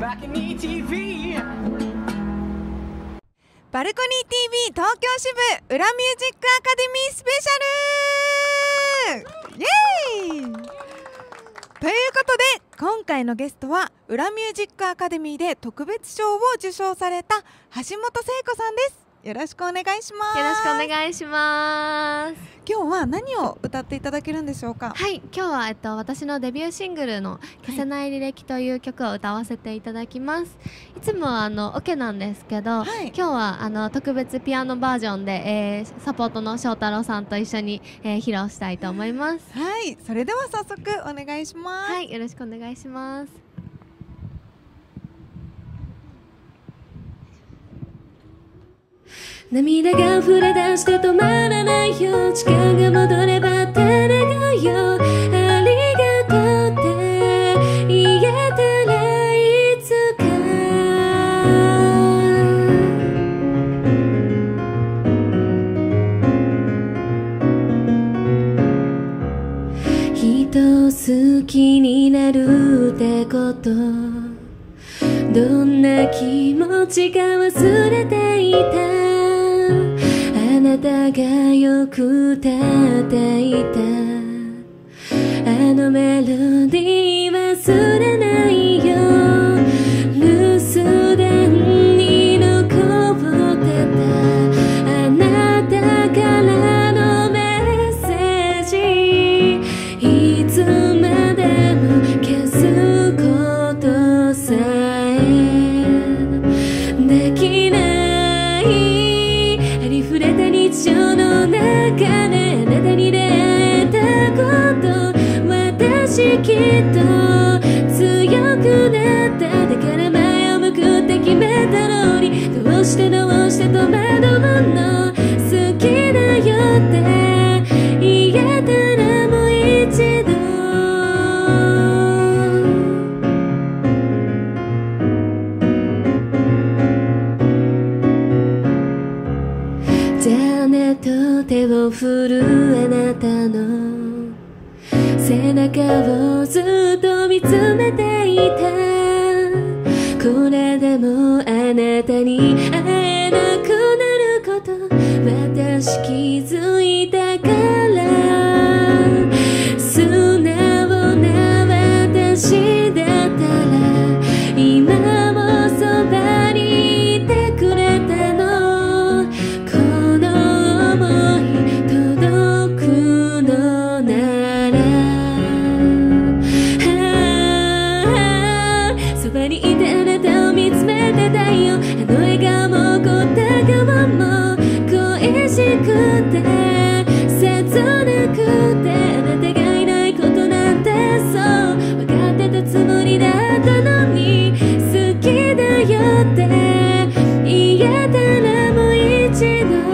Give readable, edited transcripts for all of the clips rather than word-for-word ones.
バルコニー TV 東京支部裏ミュージックアカデミースペシャルイエーイということで今回のゲストは裏ミュージックアカデミーで特別賞を受賞された橋本聖子さんです。よろしくお願いします。 よろしくお願いします。 今日は何を歌っていただけるんでしょうか。 はい、今日は私のデビューシングルの消せない履歴という曲を歌わせていただきます。いつもはオケなんですけど、今日は特別ピアノバージョンで、サポートの翔太郎さんと一緒に、披露したいと思います。 はい、それでは早速お願いします。 はい、よろしくお願いします。涙が溢れ出して止まらないよ、時間が戻ればって願うよ、ありがとうって言えたらいつか人を好きになるってこと、どんな気持ちか忘れていた、あなたがよく歌っていたあのメロディー忘れないよ、留守電に残ってたあなたからのメッセージ、いつまでも消すことさえできない、ありふれた日常の中であなたに出会えたこと、私きっと強くなった、だから前を向くって決めたのに、どうして戸惑うの、好きだよって言えたらもう一度、じゃあねと手を振るあなたの背中をずっと見つめていた、これでもあなたに会えなくなること私気づいたから、素直な私だったら今もそばにいてくれたの、この想い届くのなら、そばにいてあなたを見つめてたよ、あの笑顔もこった顔も恋しくて切なくて、あなたがいないことなんてそう分かってたつもりだったのに、好きだよって言えたらもう一度、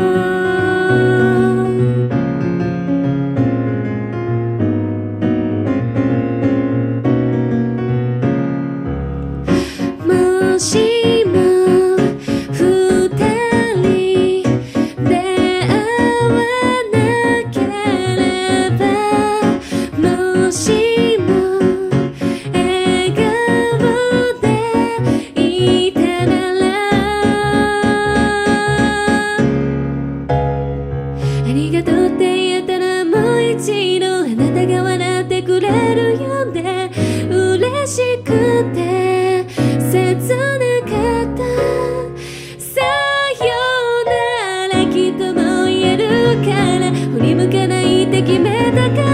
もしも二人出会わなければ、もしも笑顔でいたなら、ありがとうって言えたらもう一度、あなたが笑ってくれるよね、嬉しくて切なかった、さよならきっともう言えるから、振り向かないって決めたから、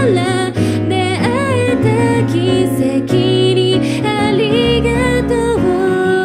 出会えた奇跡にありがとう、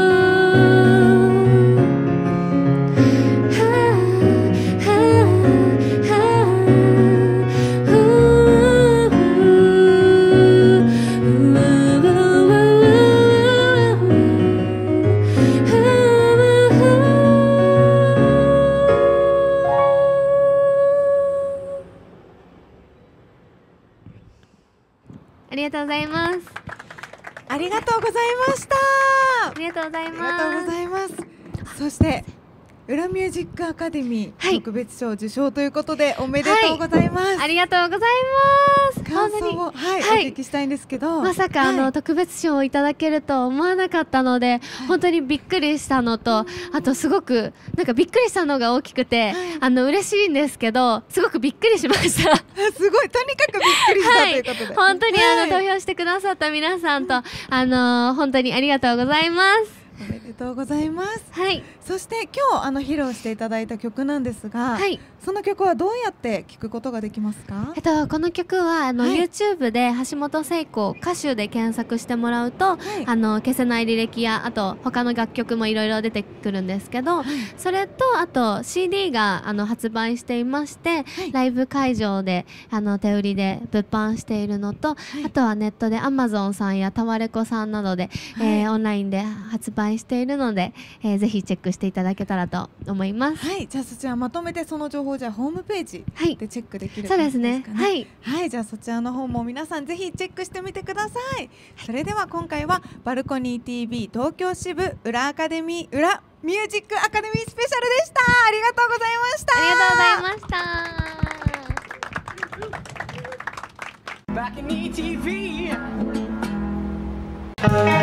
ありがとうございます。 ありがとうございました。 ありがとうございあります。 がとうございます。そして裏ミュージックアカデミー、 はい特別賞受賞ということでおめでとうございます。 ありがとうございます。 感想を、 本当にはいはいお聞きしたいんですけど、 まさか、 はい特別賞をいただけると思わなかったので、本当にびっくりしたのと、あとすごくなんかびっくりしたのが大きくて、嬉しいんですけど、すごくびっくりしました。 すごいとにかくびっくりしたということで、 本当にはい投票してくださった皆さんと、本当にありがとうございます。 おめでとうございます。 はい。 そして今日披露していただいた曲なんですが、 はい。 その曲はどうやって聴くことができますか？ この曲ははい YouTube で橋本聖子歌手で検索してもらうと、 はい消せない履歴やあと他の楽曲もいろいろ出てくるんですけど、それとあと CD が発売していまして、 はいライブ会場で手売りで物販しているのと、あとはネットで Amazon さんやタワレコさんなどで、 はいオンラインで発売しているので、ぜひチェックしていただけたらと思います。 はい、じゃあそちらまとめてその情報じゃあホームページはい、 でチェックできるそう感じですね。 かね。 はい。 はい、じゃあそちらの方も皆さんぜひチェックしてみてください。それでは今回はバルコニー TV 東京支部裏アカデミー裏ミュージックアカデミースペシャルでした。ありがとうございました。 ありがとうございました。 Balcony TV.